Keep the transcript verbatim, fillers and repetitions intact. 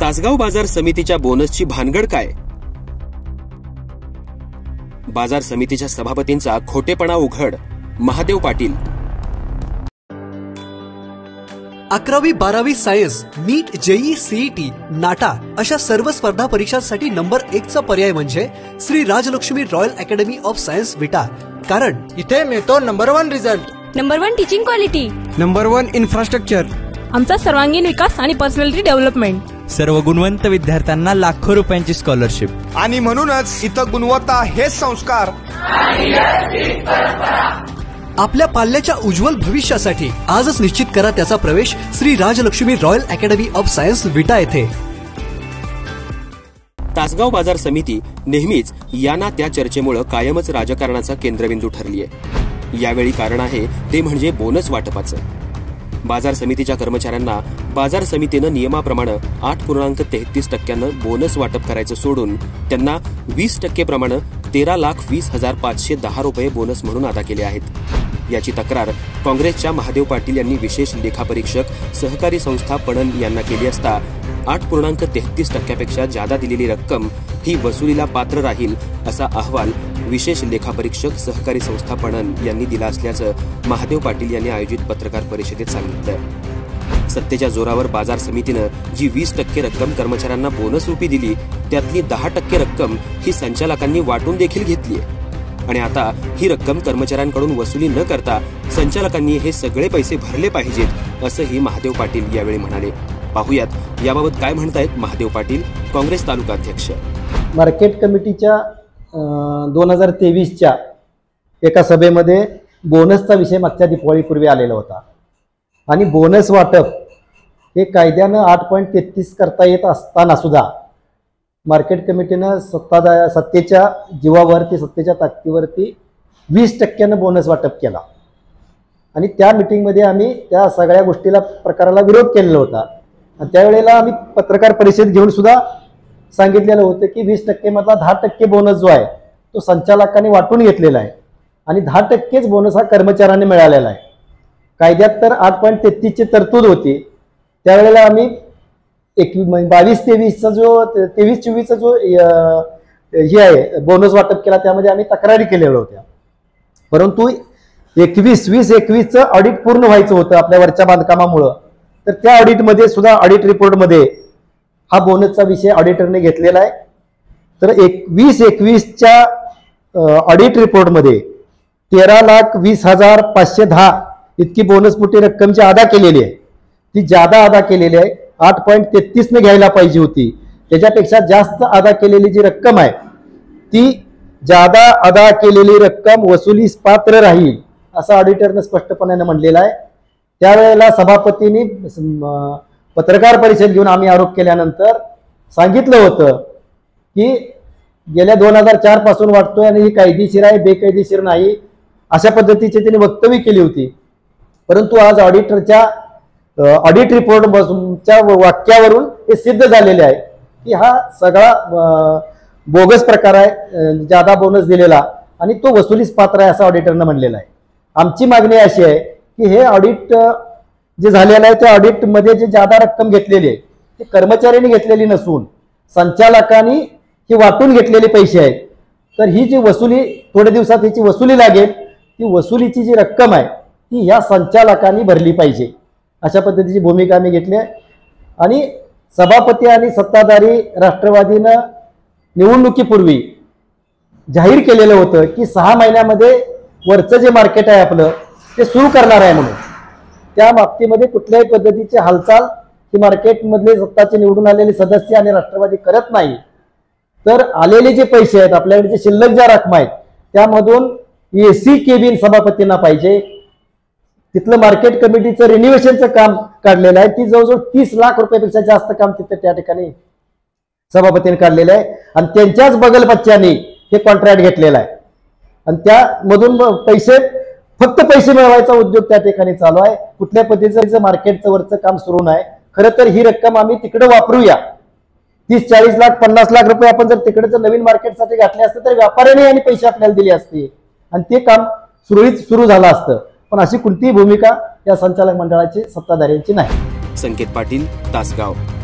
तासगाव बाजार समितीच्या बोनसची भानगड काय? बाजार समितीच्या सभापतींचा खोटेपणा उघड, महादेव पाटील। अकरावी बारावी science, NEET, JEE, CET, NATA अशा सर्व स्पर्धा परीक्षांसाठी नंबर एक चा पर्याय म्हणजे Shri Rajlakshmi royal academy of science Vita. कारण इथे मिळतो number one result, number one teaching quality, number one infrastructure, आमचा सर्वांगीण विकास आणि पर्सनॅलिटी डेव्हलपमेंट, सर्व गुणवंत विद्यार्थ्यांना लाखो रुपयांची स्कॉलरशिप आणि म्हणूनच इथं गुणवत्ता हे संस्कार। आपल्या पाल्याच्या उज्ज्वल भविष्यासाठी आजच निश्चित करा त्याचा प्रवेश Shri Rajlakshmi royal academy of science Vita येथे। तासगाव बाजार समिती नेहमीच या ना त्या चर्चेमुळे कायमच राजकारणाचा केंद्रबिंदू ठरली आहे। यावेळी कारण आहे ते म्हणजे बोनस वाटपाचं। बाजार समितीच्या कर्मचाऱ्यांना बाजार समितीनं नियमाप्रमाणे आठ पूर्णांक तेहतीस टक्क्यानं बोनस वाटप करायचं सोडून त्यांना वीस टक्के प्रमाणे तेरा लाख वीस हजार पाचशे दहा रुपये बोनस म्हणून अदा केले आहेत। याची तक्रार काँग्रेसच्या महादेव पाटील यांनी विशेष लेखापरीक्षक सहकारी संस्था पणन यांना केली असता आठ पूर्णांक तेहतीस टक्क्यापेक्षा जादा दिलेली रक्कम ही वसुलीला पात्र राहील असा अहवाल विशेष लेखापरीक्षक सहकारी संस्था पणन यांनी दिला असल्याचं महादेव पाटील यांनी आयोजित पत्रकार परिषदेत सांगितलं। सत्तेच्या जोरावर बाजार समितीनं जी वीस टक्के रक्कम कर्मचाऱ्यांना बोनस रूपी दिली त्यातली दहा टक्के रक्कम ही संचालकांनी वाटून देखील घेतली आणि आता ही रक्कम कर्मचाऱ्यांकडून वसुली न करता संचालकांनी हे सगळे पैसे भरले पाहिजेत असंही महादेव पाटील यावेळी म्हणाले। पाहुयात याबाबत काय म्हणतायत महादेव पाटील, काँग्रेस तालुका अध्यक्ष। मार्केट कमिटीच्या दोन हजार तेवीसच्या एका सभेमध्ये बोनसचा विषय मागच्या दिवाळीपूर्वी आलेला होता आणि बोनस वाटप हे कायद्यानं आठ पॉईंट तेहतीस करता येत असताना सुद्धा मार्केट कमिटीनं सत्ता सत्तेच्या जीवावरती सत्तेच्या ताकदीवरती वीस टक्क्यानं बोनस वाटप केला आणि त्या मीटिंगमध्ये आम्ही त्या सगळ्या गोष्टीला प्रकाराला विरोध केलेला होता आणि त्यावेळेला आम्ही पत्रकार परिषद घेऊन सुद्धा सांगितलेलं होतं की वीस टक्के मधला दहा टक्के बोनस जो आहे तो संचालकांनी वाटून घेतलेला आहे आणि दहा टक्केच बोनस हा कर्मचाऱ्यांनी मिळालेला आहे। कायद्यात तर आठ पॉईंट तेहतीसची तरतूद होती। त्यावेळेला आम्ही एकवीस बावीस तेवीसचा जो तेवीस चोवीसचा जो हे आहे बोनस वाटप केला त्यामध्ये आम्ही तक्रारी केलेल्या होत्या, परंतु एकवीस वीस एकवीसचं ऑडिट पूर्ण व्हायचं होतं आपल्या वरच्या बांधकामामुळं, तर त्या ऑडिटमध्ये सुद्धा ऑडिट रिपोर्टमध्ये हा बोनसचा विषय ऑडिटरने घेतलेला आहे। तर एक वीस एकवीसच्या ऑडिट रिपोर्टमध्ये तेरा लाख वीस हजार पाचशे दहा इतकी बोनसपुटी रक्कम जी अदा केलेली आहे ती जादा अदा केलेली आहे। आठ पॉईंट तेहतीस ने घ्यायला पाहिजे होती, त्याच्यापेक्षा जास्त अदा केलेली जी रक्कम आहे ती जादा अदा केलेली रक्कम वसुलीस पात्र राहील असं ऑडिटरने स्पष्टपणे म्हणलेलं आहे। त्यावेळेला सभापतींनी पत्रकार परिषद घेऊन आम्ही आरोप केल्यानंतर सांगितलं होतं की गेल्या दोन हजार चार पासून वाटतोय आणि ही कायदेशीर आहे बेकायदेशीर नाही अशा पद्धतीची त्यांनी वक्तव्य केली होती, परंतु आज ऑडिटरच्या ऑडिट रिपोर्टच्या वाक्यावरून हे सिद्ध झालेले आहे की हा सगळा बोगस प्रकार आहे, जादा बोनस दिलेला आणि तो वसुलीस पात्र आहे असं ऑडिटरनं म्हणलेलं आहे। आमची मागणी अशी आहे की हे ऑडिट जे झालेलं आहे त्या ऑडिटमध्ये जे जादा रक्कम घेतलेली आहे ती कर्मचाऱ्यांनी घेतलेली नसून संचालकांनी ही वाटून घेतलेले पैसे आहेत, तर ही जी वसुली थोड्या दिवसात हिची वसुली लागेल ती वसुलीची जी रक्कम आहे ती ह्या संचालकांनी भरली पाहिजे अशा पद्धतीची भूमिका आम्ही घेतली आहे। आणि सभापती आणि सत्ताधारी राष्ट्रवादीनं निवडणुकीपूर्वी जाहीर केलेलं होतं की सहा महिन्यामध्ये वरचं जे मार्केट आहे आपलं ते सुरू करणार आहे म्हणून, त्या बाबतीमध्ये कुठल्याही पद्धतीची हालचाल ही मार्केटमधले सत्ताचे निवडून आलेले सदस्य आणि राष्ट्रवादी करत नाही, तर आलेले जे पैसे आहेत आपल्याकडे जे शिल्लक ज्या रक्कम आहेत त्यामधून एसी केबिन सभापतींना पाहिजे। तिथलं मार्केट कमिटीचं रिन्युएशनचं काम काढलेलं आहे, ती जवळजवळ तीस लाख रुपयापेक्षा जास्त काम तिथे त्या ठिकाणी सभापतींनी काढलेलं आहे आणि त्यांच्याच बगलपच्च्याने हे कॉन्ट्रॅक्ट घेतलेलं आहे आणि त्यामधून पैसे फक्त पैसे मिळवायचा उद्योग त्या ठिकाणी चालू आहे। कुठल्या पद्धतीचं मार्केटचं वरचं काम सुरू नाही। खरं तर ही रक्कम आम्ही तिकडे वापरूया, तीस चाळीस लाख पन्नास लाख रुपये आपण जर तिकडचं नवीन मार्केटसाठी घातले असते तर व्यापाऱ्यांनी आणि पैसे आपल्याला दिले असते आणि ते काम सुरळीत सुरू झालं असतं, पण अशी कोणतीही भूमिका या संचालक मंडळाची सत्ताधाऱ्यांची नाही। संकेत पाटील, तासगाव।